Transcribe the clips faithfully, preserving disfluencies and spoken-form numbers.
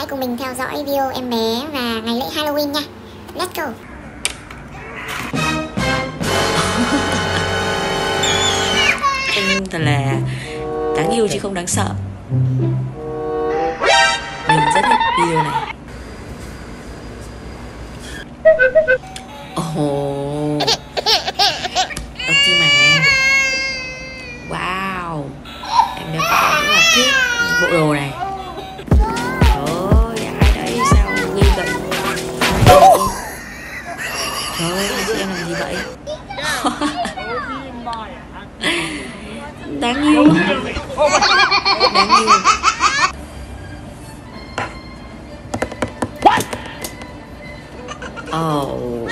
hãy cùng mình theo dõi video em bé và ngày lễ Halloween nha. Let's go. Anh thật là đáng yêu chứ không đáng sợ. Mình rất thích video này. Ồ oh. Ok mà. Wow. Em bé có rất là thích bộ đồ này. Trời ơi, ai đấy sao nghi vậy? Trời ơi, chị em làm gì vậy? Đáng yêu. Đáng yêu. Oh.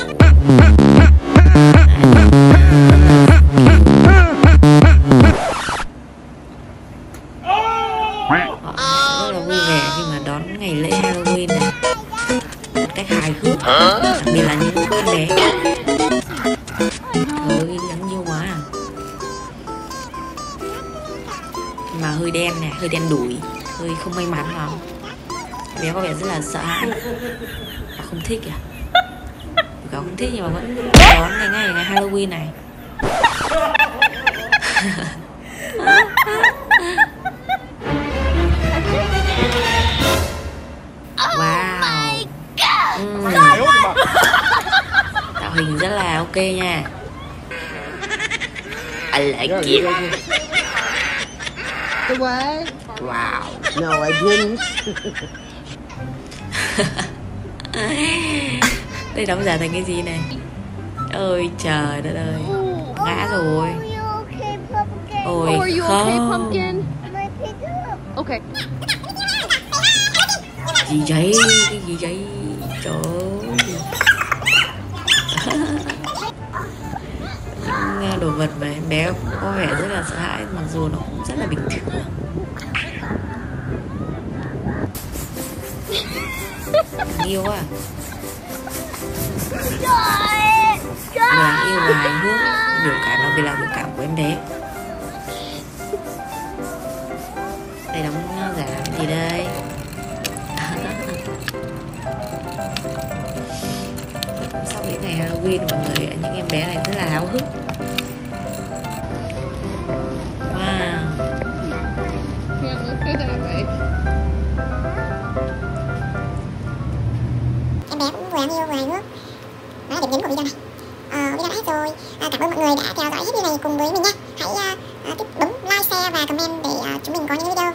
Họ rất là vui vẻ khi mà đón ngày lễ Halloween này một cách hài hước, đặc biệt là những con bé. Trời, đáng yêu quá à. Mà hơi đen này, hơi đen đủi, hơi không may mắn lắm. Bé có vẻ rất là sợ hãi và không thích à. Cả không thích nhưng mà vẫn đón ngày ngày ngày Halloween này. Wow. Uhm. Tạo hình rất là ok nha. I like it. What? Wow. No, I didn't. Đây đóng giả thành cái gì này? Ôi trời đất ơi. Ngã rồi. Ôi Are you không. okay, Pumpkin? Okay. Gì vậy? Cái gì vậy? Trời ơi. Những đồ vật mà em bé có vẻ rất là sợ hãi, mặc dù nó cũng rất là bình thường. Yêu à. Đáng yêu và hài hước. Biểu cảm, đặc biệt là biểu cảm của em bé. Đây đóng giả cái gì đây? Sau những ngày Halloween mọi người, những em bé này rất là háo hức. Wow. Yeah, look at that way. Em bé cũng vừa đáng yêu vừa hài hước. Đó là điểm nhấn của video này. Ờ, video đã hết rồi. À, cảm ơn mọi người đã theo dõi hết video này cùng với mình nha. Hãy uh, uh, bấm like, share và comment để uh, chúng mình có những video